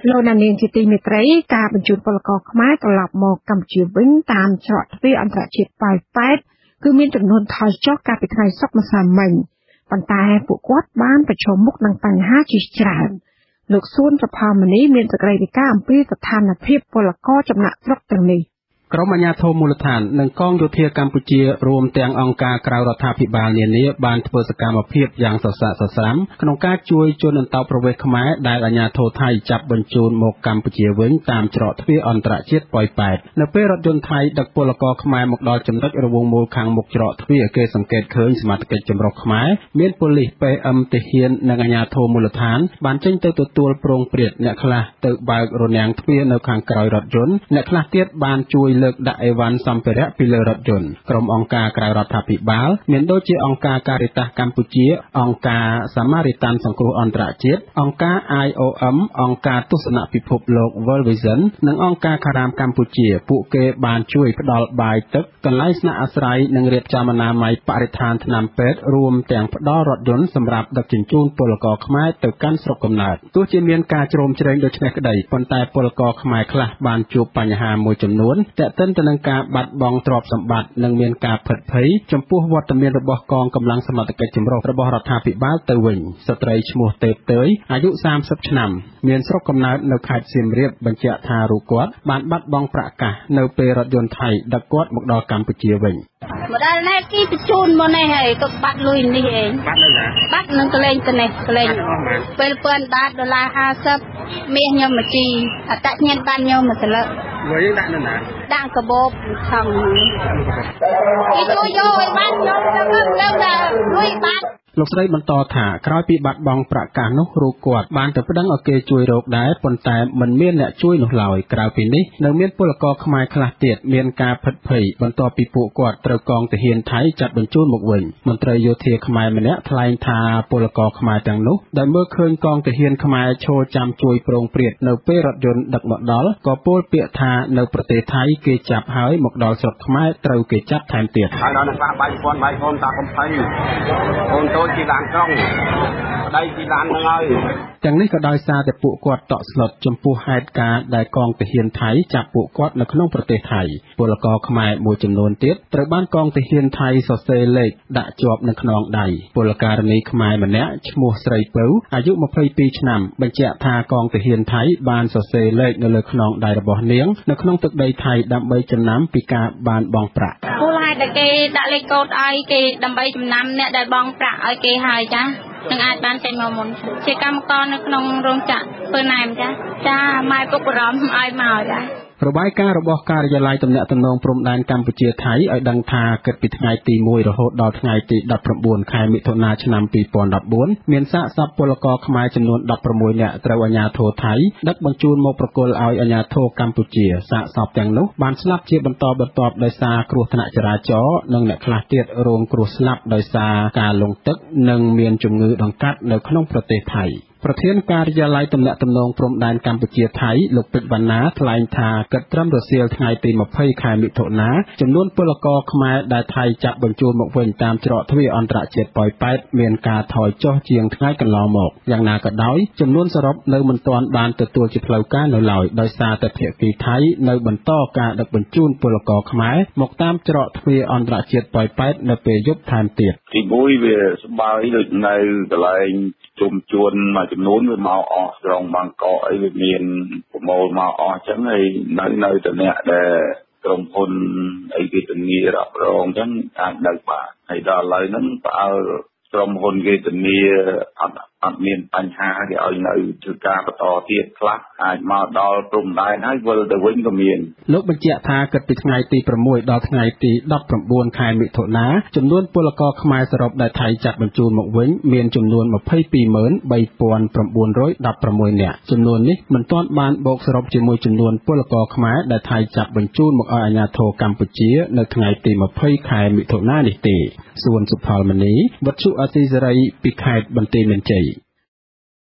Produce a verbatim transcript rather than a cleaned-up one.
លោកនាងជាទីមេត្រីការបញ្ជូនពលករខ្មែរត្រឡប់មកកម្ពុជាវិញតាមច្រកទ្វារអន្តរជាតិប៉ោយប៉ែតគឺមានចំនួនថយចុះកាលពីថ្ងៃសុក្រម្សិលមិញប៉ុន្តែពួកគាត់បានប្រឈមមុខនឹងបញ្ហាជាច្រើនលោកសួនសុផលមនីមានសេចក្តីរាយការណ៍អំពីស្ថានភាពពលករចំណាក់ស្រុកទាំងនេះក្រុមអាជ្ញាធរមូលដ្ឋាននិងកងយោធាកម្ពុជារួមទាំងអង្គការក្រៅរដ្ឋាភិបាលនានាបានធ្វើសកម្មភាពយ៉ាងសស្រាក់សស្រាំក្នុងការជួយជនអន្តោប្រវេសន៍ខ្មែរដែលអាជ្ញាធរថៃចាប់បញ្ជូនមកកម្ពុជាវិញតាមច្រកទ្វារអន្តរជាតិប៉ោយប៉ែតនៅពេលរថយន្តថៃដឹកពលករខ្មែរមកដល់ចំណុចរវងមូលខាងមុខច្រកទ្វារគេសង្កេតឃើញសមាជិកចម្រុះខ្មែរមានប៉ូលីស ពេ អឹម ទាហាននិងអាជ្ញាធរមូលដ្ឋានបានចេញទៅទទួលប្រងព្រាតអ្នកខ្លះទៅបើករនាំងទ្វារនៅខាងក្រោយរថយន្តអ្នកខ្លះទៀតបានជួយលើកដាក់អីវ៉ាន់សម្ភារៈពីលើរថយន្តក្រុមអង្គការក្រៅរដ្ឋាភិបាលមានដូចជាអង្គការការិតាសកម្ពុជាអង្គការសាមារីតាន់សង្គ្រោះអន្តរជាតិអង្គការ I O M អង្គការទស្សនពិភពលោក World Vision និងអង្គការខារ៉ាមកម្ពុជាពួកគេបានជួយផ្ដល់បាយទឹកកន្លែងស្នាក់អាស្រ័យនិងរៀបចំអនាម័យបរិស្ថានថ្នាំពេទ្យរួមទាំងផ្ដល់រថយន្តសម្រាប់ដឹកជញ្ជូនពលករខ្មែរទៅកាន់ស្រុកកំណើតទោះជាមានការជ្រោមជ្រែងដូចនេះក្តីប៉ុន្តែពលករខ្មែរខ្លះបានជួបបញ្ហាមួយចំនួនទាក់ទិនទៅនឹងការបាត់បង់ទ្រព្យសម្បត្តិនិងមានការភិតភ័យចំពោះវត្តមានរបស់កងកម្លាំងសមត្ថកិច្ចចម្រុះរបស់រដ្ឋាភិបាលទៅវិញស្ត្រីឈ្មោះទេពតើយអាយុសាមសិបឆ្នាំមានស្រុកកំណើតនៅខេត្តសៀមរាបបញ្ជាក់ថារូបគាត់បានបាត់បង់ប្រាក់កាសនៅពេលរថយន្តថៃដឹកគាត់មកដល់កម្ពុជាវិញមកដល់នេះគេបញ្ជូនមកនេះហើយក៏បាត់លុយនេះឯងបាត់នៅណាបាត់នឹងកលែងទៅនេះកលែងពេលពាន់បាតដុល្លារห้าสิบមាសខ្ញុំមកជីអត្តញ្ញាណបានខ្ញុំមកត្រឡប់លុយដាក់នៅណាដាក់កាបូបខំគេជួយយកឲ្យបានខ្ញុំទៅលើដល់លុយបាត់លោកស្រីបន្តថាក្រោយពីបាត់បង់ប្រាក់កាសនោះរូបគាត់បានទៅប្តឹងឲ្យគេជួយរកដែរប៉ុន្តែមិនមានអ្នកជួយនោះឡើយក្រៅពីនេះនៅមានពលករខ្មែរខ្លះទៀតមានការភិតភ័យបន្ទាប់ពីពួកគាត់ត្រូវកងទាហានថៃចាត់បញ្ជូនមកវិញមន្ត្រីយោធាខ្មែរម្នាក់ថ្លែងថាពលករខ្មែរទាំងនោះដែលមើលឃើញកងទាហានខ្មែរឈរចាំជួយប្រងព្រាតនៅពេលរថយន្តដឹកមកដល់ក៏ពោលពាក្យថានៅប្រទេសថៃគេចាប់ហើយមកដល់ស្រុកខ្មែរត្រូវគេចាប់ថែមទៀតហើយដល់ខ្លះបាយពាន់បាយកូនតាកំភៃកូនតូចជាឡានក្រុងប្តីជាឡានហ្នឹងហើយទាំងនេះក៏ដោយសារតែពួកគាត់តក់ស្លុតចំពោះហេតុការណ៍ដែលកងទាហានថៃចាប់ពួកគាត់នៅក្នុងប្រទេសថៃពលករខ្មែរមួយចំនួនទៀតត្រូវបានកងទាហានថៃសរសេរលេខដាក់ជាប់នឹងខ្នងដៃពលករនីខ្មែរម្នាក់ឈ្មោះស្រីពៅអាយុម្ភៃពីរឆ្នាំបញ្ជាក់ថាកងទាហានថៃបានសរសេរលេខនៅលើខ្នងដៃរបស់នាងនៅក្នុងទឹកដីថៃដើម្បីចំណាំពីការបានបង់ប្រាក់មូលហេតុដែលគេដាក់លេខកូដឲ្យគេដើម្បីចំណាំអ្នកដែលបង់ប្រាក់ឲ្យគេហើយចានឹងអាចបានចេញមកមុនជាកម្មករនៅក្នុងរោងចក្រធ្វើណែមចាចាម៉ែពុកបរំឲ្យមកចារបាយការណ៍របស់ការិយាល័យទំនាក់ទំនងព្រំដែនកម្ពុជាថៃឲ្យដឹងថាគិតពីថ្ងៃទីមួយរហូតដល់ថ្ងៃទីដប់ប្រាំបួនខែមិថុនាឆ្នាំពីរពាន់ដប់បួនមានសាកសពពលករខ្មែរចំនួនដប់ប្រាំមួយនាក់ត្រូវអាជ្ញាធរថៃដឹកបញ្ជូនមកប្រគល់ឲ្យអាជ្ញាធរកម្ពុជាសាកសពទាំងនោះបានស្លាប់ជាបន្តបន្ទាប់ដោយសារគ្រោះថ្នាក់ចរាចរណ៍និងអ្នកខ្លះទៀតរងគ្រោះស្លាប់ដោយសារការលង់ទឹកនិងមានជំងឺដង្កាត់នៅក្នុងប្រទេសថៃប្រធានការិយាល័យទំនាក់ទំនងព្រំដែនកម្ពុជាថៃលោកពេជ្រវណ្ណាថ្លែងថាគិតត្រឹមរសៀលថ្ងៃទីម្ភៃខែមិថុនាចំនួនពលករខ្មែរដែលថៃចាប់បញ្ជូនមកវិញតាមច្រកទ្វារអន្តរជាតិប៉ោយប៉ែតមានការថយចុះជាងថ្ងៃកន្លងមកយ៉ាងណាក៏ដោយចំនួនសរុបនៅមិនទាន់បានទទួលជាផ្លូវការនៅឡើយដោយសារតែភាគីថៃនៅបន្តការដឹកបញ្ជូនពលករខ្មែរមកតាមច្រកទ្វារអន្តរជាតិប៉ោយប៉ែតនៅពេលយប់ថែមទៀតទីមួយវាស្បើយដូចនៅកន្លែងជុំជួនមួយចំនួនវាមកអស់ក្រុងបាងកកអីវាមានប្រមូលមកអស់អញ្ចឹងហើយនៅនៅតំណែងដែលក្រុមហ៊ុនអីគេធានារ៉ាប់រងអញ្ចឹងអាចដឹកបានហើយដល់ឥឡូវហ្នឹងបើឲ្យក្រុមហ៊ុនគេធានាអត់អត់មានបញ្ហាគេឲ្យនៅធ្វើការបន្តទៀតខ្លះអាចមកដល់ព្រំដែនហើយវិលទៅវិញក៏មានលោកបញ្ជាក់ថាគិតពីថ្ងៃទីប្រាំមួយដល់ថ្ងៃទីដប់ប្រាំបួនខែមិថុនាចំនួនពលករខ្មែរសរុបដែលថៃចាត់បញ្ជូនមកវិញមានចំនួនម្ភៃពីរម៉ឺនបីពាន់ប្រាំបួនរយដប់ប្រាំមួយនាក់ចំនួននេះមិនទាន់បានបូកសរុបជាមួយចំនួនពលករខ្មែរដែលថៃចាត់បញ្ជូនមកឲ្យអាជ្ញាធរកម្ពុជានៅថ្ងៃទីម្ភៃខែមិថុនានេះទេសួនសុផលមនីវត្ថុអសីសេរីពីខេត្តបន្ទាយមានជ័យ